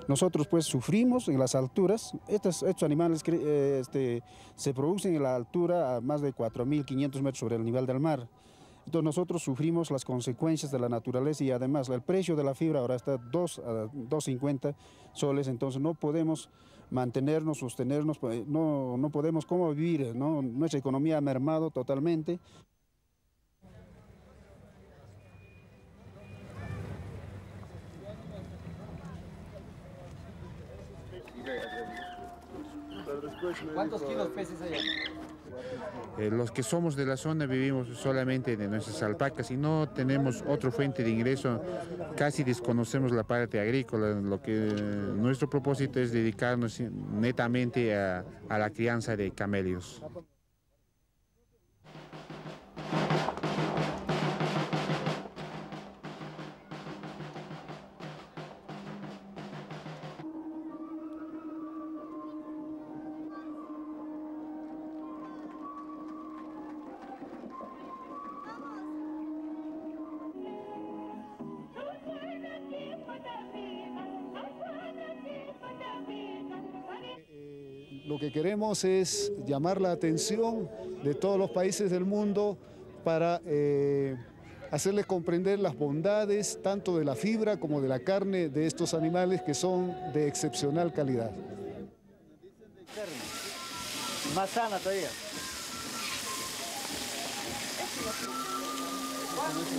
Nosotros pues sufrimos en las alturas. Estos animales se producen en la altura a más de 4.500 metros sobre el nivel del mar. Entonces nosotros sufrimos las consecuencias de la naturaleza y además el precio de la fibra ahora está 2,50 soles, entonces no podemos mantenernos, sostenernos, no podemos cómo vivir, ¿no? Nuestra economía ha mermado totalmente. ¿Cuántos kilos peces hay? Los que somos de la zona vivimos solamente de nuestras alpacas y no tenemos otra fuente de ingreso, casi desconocemos la parte agrícola, lo que nuestro propósito es dedicarnos netamente a la crianza de camellos. Lo que queremos es llamar la atención de todos los países del mundo para hacerles comprender las bondades tanto de la fibra como de la carne de estos animales que son de excepcional calidad. Más sana todavía.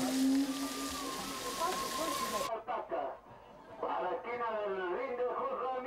A la esquina del Ring de Juzga